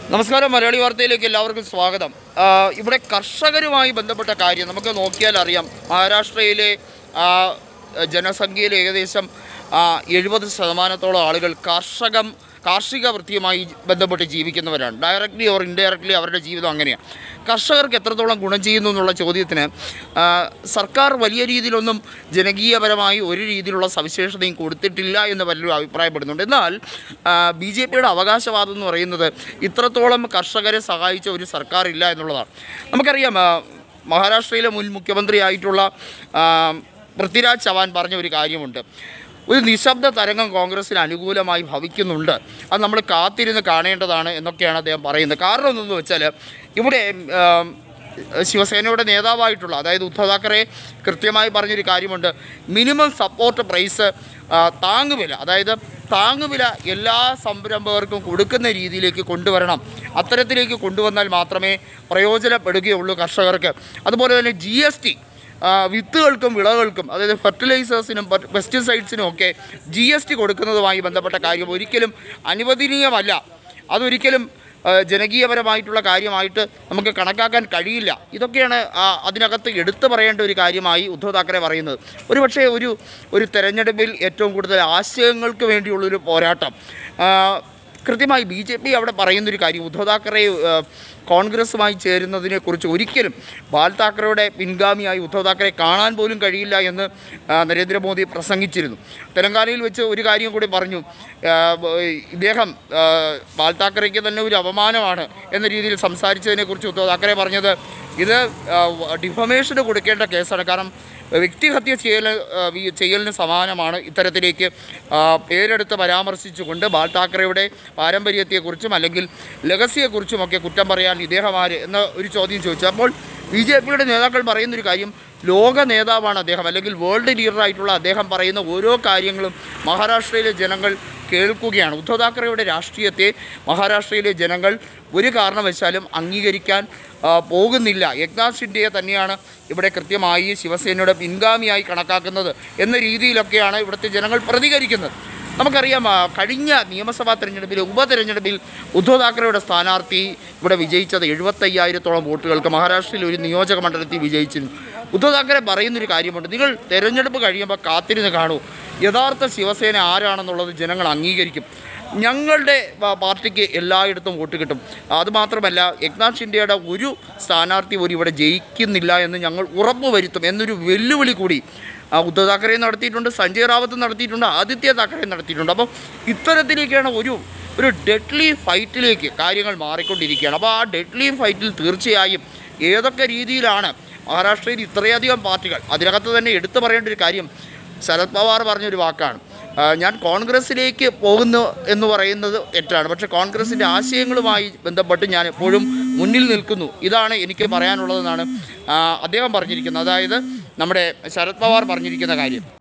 നമസ്കാരം. മലയാളി വാർത്തയിലേക്ക് എല്ലാവർക്കും സ്വാഗതം. ഇവിടെ കർഷകരുമായി ബന്ധപ്പെട്ട കാര്യം നമുക്ക് നോക്കിയാൽ അറിയാം. മഹാരാഷ്ട്രയിലെ ജനസംഖ്യയിൽ ഏകദേശം 70% ആളുകൾ കാർഷിക വൃത്തിയുമായി ബന്ധപ്പെട്ട് ജീവിക്കുന്നവരാണ്. ഡയറക്റ്റ്ലി ഓർ ഇൻഡയറക്റ്റ്ലി അവരുടെ ജീവിതം അങ്ങനെയാണ്. കർഷകർക്ക് എത്രത്തോളം ഗുണം ചെയ്യുന്നു എന്നുള്ള ചോദ്യത്തിന് സർക്കാർ വലിയ രീതിയിലൊന്നും ജനകീയപരമായി ഒരു രീതിയിലുള്ള സവിശേഷതയും കൊടുത്തിട്ടില്ല എന്ന് പലരും അഭിപ്രായപ്പെടുന്നുണ്ട്. എന്നാൽ BJPയുടെ അവകാശവാദം എന്ന് പറയുന്നത് ഇത്രത്തോളം കർഷകരെ സഹായിച്ച ഒരു സർക്കാർ ഇല്ല എന്നുള്ളതാണ്. നമുക്കറിയാം, മഹാരാഷ്ട്രയിലെ മുൻ മുഖ്യമന്ത്രിയായിട്ടുള്ള പൃഥ്വിരാജ് ചവാൻ പറഞ്ഞ ഒരു കാര്യമുണ്ട്. ഒരു നിശബ്ദ തരംഗം കോൺഗ്രസ്സിന് അനുകൂലമായി ഭവിക്കുന്നുണ്ട്, അത് നമ്മൾ കാത്തിരുന്ന് കാണേണ്ടതാണ് എന്നൊക്കെയാണ് അദ്ദേഹം പറയുന്നത്. കാരണം എന്തെന്ന് വെച്ചാൽ ഇവിടെ ശിവസേനയുടെ നേതാവായിട്ടുള്ള, അതായത് ഉദ്ധവ് താക്കറെ കൃത്യമായി പറഞ്ഞൊരു കാര്യമുണ്ട്. മിനിമം സപ്പോർട്ട് പ്രൈസ് താങ്ങുവില, അതായത് താങ്ങുവില എല്ലാ സംരംഭകർക്കും കൊടുക്കുന്ന രീതിയിലേക്ക് കൊണ്ടുവരണം. അത്തരത്തിലേക്ക് കൊണ്ടുവന്നാൽ മാത്രമേ പ്രയോജനപ്പെടുകയുള്ളൂ കർഷകർക്ക്. അതുപോലെ തന്നെ GST വിത്തുകൾക്കും വിളകൾക്കും, അതായത് ഫെർട്ടിലൈസേഴ്സിനും പെസ്റ്റിസൈഡ്സിനും ഒക്കെ GST കൊടുക്കുന്നതുമായി ബന്ധപ്പെട്ട കാര്യം ഒരിക്കലും അനുവദനീയമല്ല. അതൊരിക്കലും ജനകീയപരമായിട്ടുള്ള കാര്യമായിട്ട് നമുക്ക് കണക്കാക്കാൻ കഴിയില്ല. ഇതൊക്കെയാണ് അതിനകത്ത് എടുത്തു പറയേണ്ട ഒരു കാര്യമായി ഉദ്ധവ് താക്കറെ പറയുന്നത്. ഒരുപക്ഷെ ഒരു തെരഞ്ഞെടുപ്പിൽ ഏറ്റവും കൂടുതൽ ആശയങ്ങൾക്ക് വേണ്ടിയുള്ളൊരു പോരാട്ടം കൃത്യമായി BJP അവിടെ പറയുന്നൊരു കാര്യം, ഉദ്ധവ് താക്കറെ കോൺഗ്രസുമായി ചേരുന്നതിനെക്കുറിച്ച് ഒരിക്കലും ബാൽ താക്കറയുടെ പിൻഗാമിയായി ഉദ്ധവ് താക്കറെ കാണാൻ പോലും കഴിയില്ല എന്ന് നരേന്ദ്രമോദി പ്രസംഗിച്ചിരുന്നു. തെലങ്കാനയിൽ വെച്ച് ഒരു കാര്യം കൂടി പറഞ്ഞു. ഇദ്ദേഹം ബാൽ താക്കറയ്ക്ക് തന്നെ ഒരു അപമാനമാണ് എന്ന രീതിയിൽ സംസാരിച്ചതിനെക്കുറിച്ച് ഉദ്ധവ് താക്കറെ പറഞ്ഞത് ഇത് ഡിഫമേഷന് കൊടുക്കേണ്ട കേസാണ്. കാരണം വ്യക്തിഹത്യ ചെയ്യലിന് സമാനമാണ് ഇത്തരത്തിലേക്ക് പേരെടുത്ത് പരാമർശിച്ചുകൊണ്ട് ബാൽ താക്കറയുടെ പാരമ്പര്യത്തെക്കുറിച്ചും അല്ലെങ്കിൽ ലെഗസിയെക്കുറിച്ചുമൊക്കെ കുറ്റം പറയാൻ ഇദ്ദേഹം ആര് എന്ന ഒരു ചോദ്യം ചോദിച്ചു. അപ്പോൾ BJPയുടെ നേതാക്കൾ പറയുന്നൊരു കാര്യം, ലോക നേതാവാണ് അദ്ദേഹം, അല്ലെങ്കിൽ വേൾഡ് ലീഡറായിട്ടുള്ള അദ്ദേഹം പറയുന്ന ഓരോ കാര്യങ്ങളും മഹാരാഷ്ട്രയിലെ ജനങ്ങൾ കേൾക്കുകയാണ്. ഉദ്ധവ് താക്കറയുടെ രാഷ്ട്രീയത്തെ മഹാരാഷ്ട്രയിലെ ജനങ്ങൾ ഒരു കാരണവശാലും അംഗീകരിക്കാൻ പോകുന്നില്ല. ഏക്നാഥ് ഷിൻഡെയെ തന്നെയാണ് ഇവിടെ കൃത്യമായി ശിവസേനയുടെ പിൻഗാമിയായി കണക്കാക്കുന്നത് എന്ന രീതിയിലൊക്കെയാണ് ഇവിടുത്തെ ജനങ്ങൾ പ്രതികരിക്കുന്നത്. നമുക്കറിയാം, കഴിഞ്ഞ നിയമസഭാ തെരഞ്ഞെടുപ്പിൽ, ഉപതെരഞ്ഞെടുപ്പിൽ ഉദ്ധവ് താക്കറയുടെ സ്ഥാനാർത്ഥി ഇവിടെ വിജയിച്ചത് 75,000-ഓളം വോട്ടുകൾക്ക് മഹാരാഷ്ട്രയിൽ ഒരു നിയോജക മണ്ഡലത്തിൽ വിജയിച്ചിരുന്നു. ഉദ്ധവ് താക്കറെ പറയുന്നൊരു കാര്യമുണ്ട്, നിങ്ങൾ തെരഞ്ഞെടുപ്പ് കഴിയുമ്പോൾ കാത്തിരുന്ന് കാണൂ, യഥാർത്ഥ ശിവസേന ആരാണെന്നുള്ളത് ജനങ്ങൾ അംഗീകരിക്കും. ഞങ്ങളുടെ പാർട്ടിക്ക് എല്ലായിടത്തും വോട്ട് കിട്ടും. അതുമാത്രമല്ല, ഏക്നാഥ് ഷിൻഡെയുടെ ഒരു സ്ഥാനാർത്ഥി പോലും ഇവിടെ ജയിക്കുന്നില്ല എന്ന് ഞങ്ങൾ ഉറപ്പുവരുത്തും എന്നൊരു വെല്ലുവിളി കൂടി ഉദ്ധവ് താക്കറെ നടത്തിയിട്ടുണ്ട്, സഞ്ജയ് റാവത്ത് നടത്തിയിട്ടുണ്ട്, ആദിത്യ താക്കറെ നടത്തിയിട്ടുണ്ട്. അപ്പം ഇത്തരത്തിലേക്കാണ് ഒരു ഡെഡ്ലി ഫൈറ്റിലേക്ക് കാര്യങ്ങൾ മാറിക്കൊണ്ടിരിക്കുകയാണ്. അപ്പോൾ ആ ഡെഡ്ലി ഫൈറ്റിൽ തീർച്ചയായും ഏതൊക്കെ രീതിയിലാണ് മഹാരാഷ്ട്രയിൽ ഇത്രയധികം പാർട്ടികൾ, അതിനകത്ത് തന്നെ എടുത്തു പറയേണ്ട ഒരു കാര്യം, ശരത് പവാർ പറഞ്ഞൊരു വാക്കാണ്, ഞാൻ കോൺഗ്രസ്സിലേക്ക് പോകുന്നു എന്ന് പറയുന്നത് തെറ്റാണ്, പക്ഷേ കോൺഗ്രസിൻ്റെ ആശയങ്ങളുമായി ബന്ധപ്പെട്ട് ഞാൻ എപ്പോഴും മുന്നിൽ നിൽക്കുന്നു, ഇതാണ് എനിക്ക് പറയാനുള്ളതെന്നാണ് അദ്ദേഹം പറഞ്ഞിരിക്കുന്നത്. അതായത് നമ്മുടെ ശരത് പവാർ പറഞ്ഞിരിക്കുന്ന കാര്യം.